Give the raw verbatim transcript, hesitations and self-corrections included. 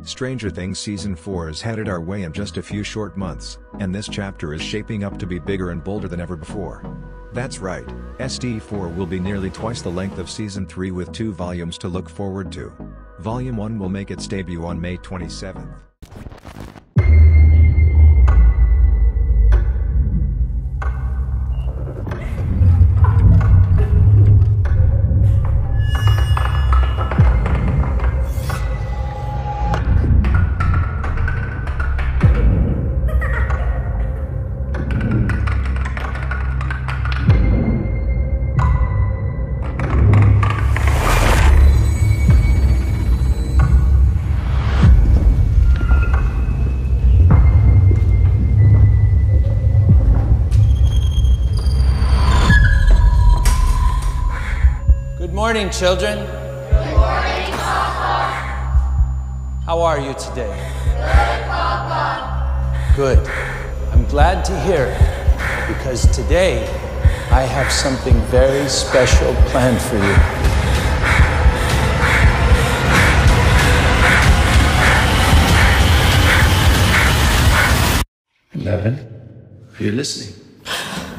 Stranger Things Season four is headed our way in just a few short months, and this chapter is shaping up to be bigger and bolder than ever before. That's right, S T four will be nearly twice the length of Season three with two volumes to look forward to. Volume one will make its debut on May twenty-seventh. Good morning, children. Good morning, Papa. How are you today? Good, Papa. Good. I'm glad to hear it, because today I have something very special planned for you. Eleven, are you listening?